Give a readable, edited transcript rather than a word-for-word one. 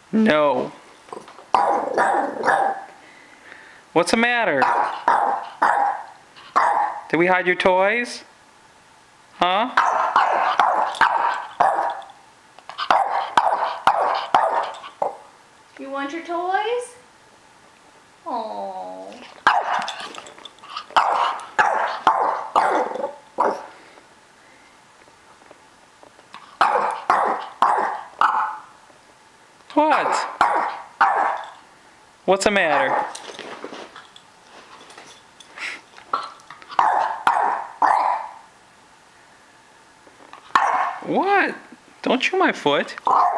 No. What's the matter? Did we hide your toys? Huh? You want your toys? Oh. What? What's the matter? What? Don't chew my foot.